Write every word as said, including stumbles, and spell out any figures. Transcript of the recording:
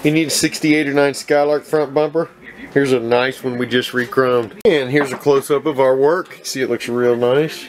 You need a sixty-eight or nine Skylark front bumper. Here's a nice one we just re-chromed. And here's a close-up of our work. See, it looks real nice.